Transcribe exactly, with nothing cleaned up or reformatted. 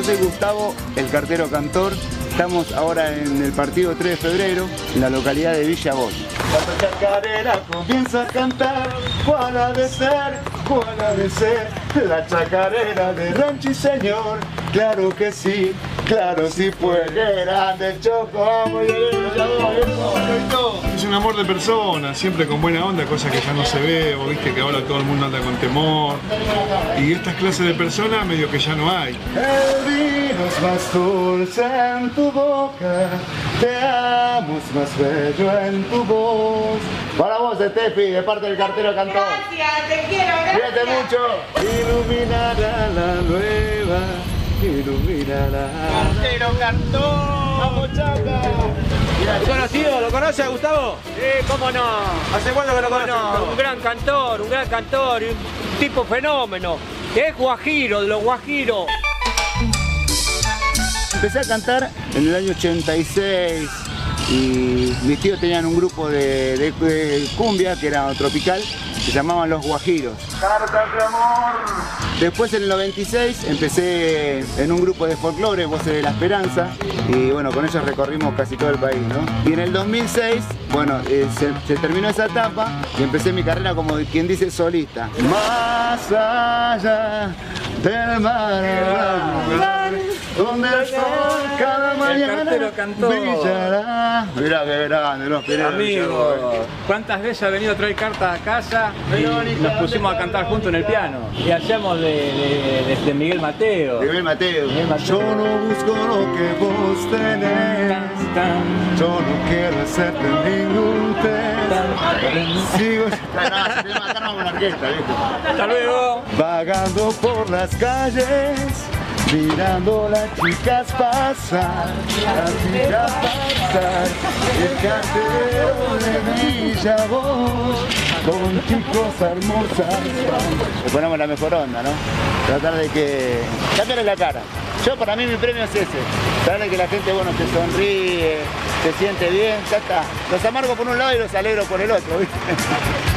soy Gustavo, el cartero cantor. Estamos ahora en el partido tres de febrero, en la localidad de Villa Bosch. Cuando chacarera comienza a cantar, ¿cuál ha de ser? ¿Cuál ha de ser? La chacarera de Ranchi Señor. Claro que sí, claro sí fue grande el Choco. Es un amor de persona, siempre con buena onda, cosa que ya no se ve. Vos viste que ahora todo el mundo anda con temor. Y estas clases de personas medio que ya no hay. El vino es más dulce en tu boca, te amo es más bello en tu voz. Para vos, Estefi, de parte del cartero cantor. Gracias, te quiero, gracias. Cuídate mucho. Iluminará la nueva, iluminará. Cartero cantor. ¡Vamos, Chaca! ¿Lo conocido? ¿Lo conoce a Gustavo? Sí, cómo no. ¿Hace cuánto que lo conoce? No, un gran cantor, un gran cantor, un tipo fenómeno. Es guajiro, de los guajiros. Empecé a cantar en el año ochenta y seis y mis tíos tenían un grupo de, de, de cumbia que era tropical, se llamaban Los Guajiros. Cartas de amor. Después en el noventa y seis empecé en un grupo de folclore, Voces de la Esperanza, y bueno, con ellos recorrimos casi todo el país, ¿no? Y en el dos mil seis, bueno, eh, se, se terminó esa etapa y empecé mi carrera como quien dice solista. Más allá del mar, donde el sol cada mañana brillará. Mirá que grande, no esperé. Amigo, ¿cuántas veces ha venido a traer cartas a casa y nos pusimos a cantar juntos en el piano? Y hacíamos de, de, de, de Miguel Mateo. Miguel Mateo. Miguel Mateo. Yo no busco lo que vos tenés, yo no quiero hacerte ningún test. Sigo... Acá no con la orquesta, ¿viste? Hasta luego. Vagando por las calles, mirando las chicas pasar, las chicas pasar, el cartero de Villa Bosch, con chicos hermosas. Le ponemos la mejor onda, ¿no? Tratar de que... cambiarle la cara. Yo, para mí, mi premio es ese. Tratar de que la gente, bueno, te sonríe, se siente bien, ya está. Los amargo por un lado y los alegro por el otro, ¿viste?